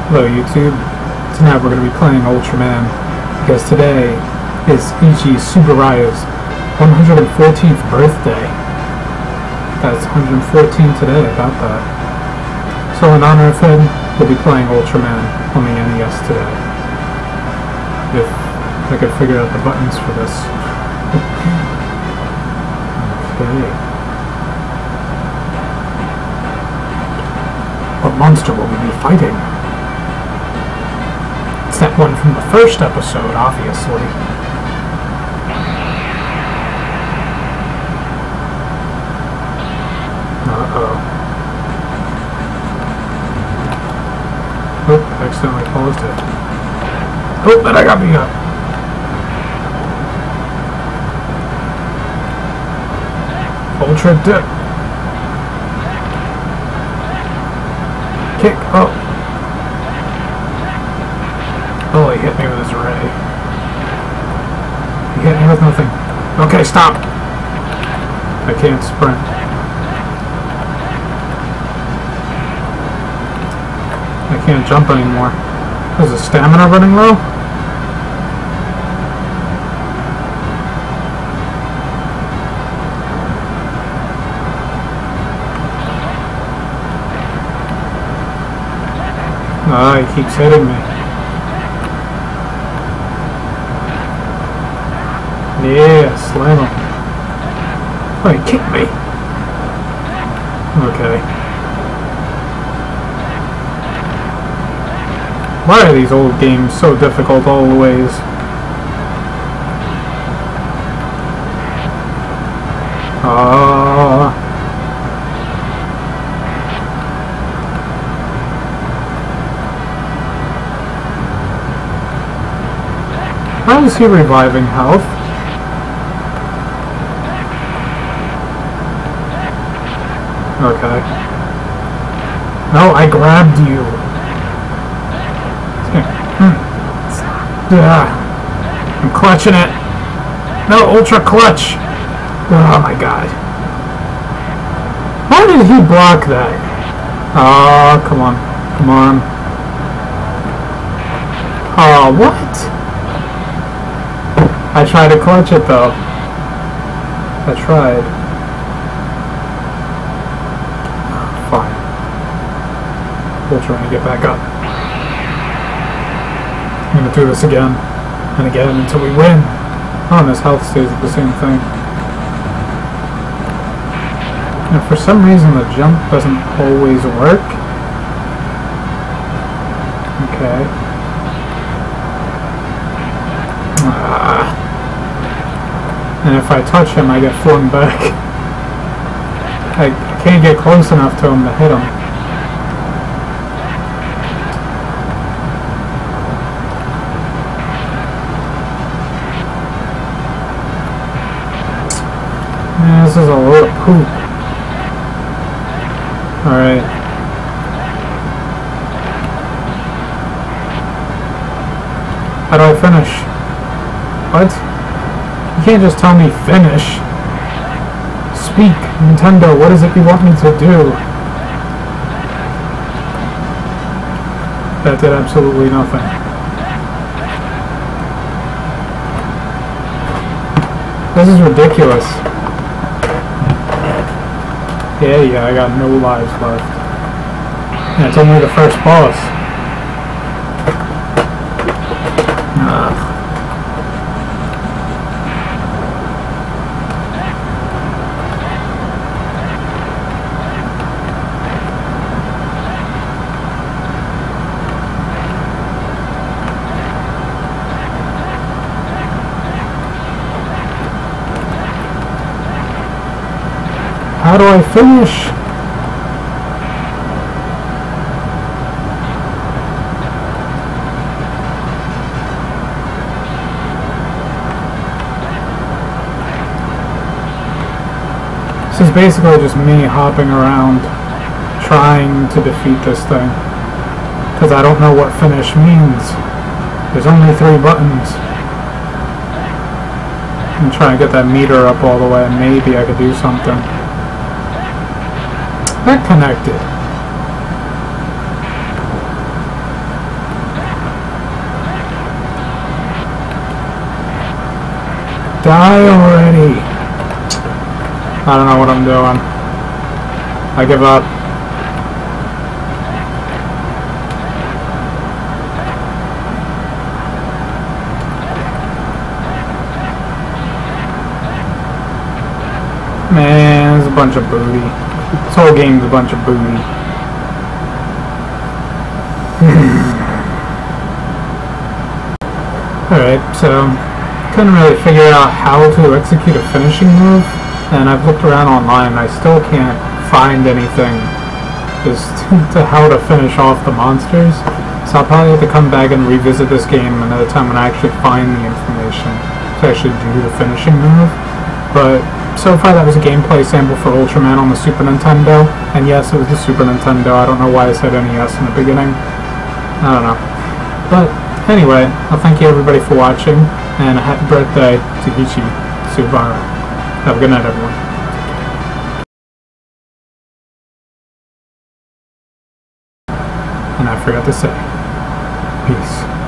Hello YouTube. Tonight we're going to be playing Ultraman because today is Eiji Tsuburaya's 114th birthday. That's 114 today, about that. So in honor of him, we'll be playing Ultraman on the NES today. If I could figure out the buttons for this. Okay. What monster will we be fighting? It's that one from the first episode, obviously. Uh-oh. Oop, I accidentally paused it. Oh, that got me up. Ultra dip. Kick. Oh. Oh, he hit me with his ray. He hit me with nothing. Okay, stop. I can't sprint. I can't jump anymore. Is the stamina running low? Ah, he keeps hitting me. Yeah, slam him. Oh, he kicked me. Okay. Why are these old games so difficult always? How is he reviving health? Okay. No, I grabbed you. I'm clutching it. No, ultra clutch. Oh my god. How did he block that? Oh, come on. Come on. Oh, what? I tried to clutch it though. I tried. Fine. We'll try and get back up. I'm gonna do this again and again until we win. Oh, and his health stays at the same thing. And for some reason the jump doesn't always work. Okay. And if I touch him, I get flung back. I can't get close enough to him to hit him. Man, this is a load of poop. Alright. How do I finish? What? You can't just tell me finish. Speak, Nintendo, what is it you want me to do? That did absolutely nothing. This is ridiculous. Yeah, I got no lives left. And it's only the first boss. How do I finish? This is basically just me hopping around trying to defeat this thing. Because I don't know what finish means. There's only 3 buttons. And try and get that meter up all the way and maybe I could do something. That connected. Die already! I don't know what I'm doing. I give up. Man, it's a bunch of booty. This whole game's a bunch of booty. Alright, so couldn't really figure out how to execute a finishing move, and I've looked around online and I still can't find anything just to how to finish off the monsters. So I'll probably have to come back and revisit this game another time when I actually find the information to actually do the finishing move. But so far that was a gameplay sample for Ultraman on the Super Nintendo, and yes, it was the Super Nintendo. I don't know why I said NES in the beginning. I don't know. But anyway, I'll thank you everybody for watching, and a happy birthday to Eiji Tsuburaya. Have a good night, everyone. And I forgot to say, peace.